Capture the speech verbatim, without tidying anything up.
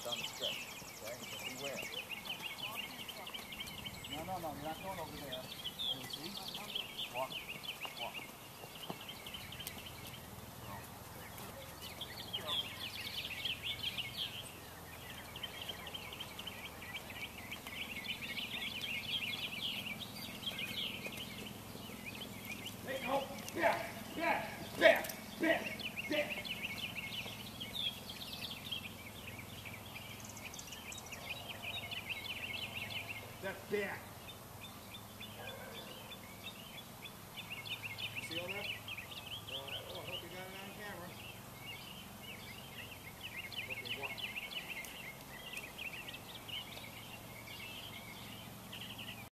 down the strip. Okay? So beware. No, no, no, you're not going over there. You see? Walk. Walk. Take hold. Yeah, yeah, yeah, yeah, yeah. That's back.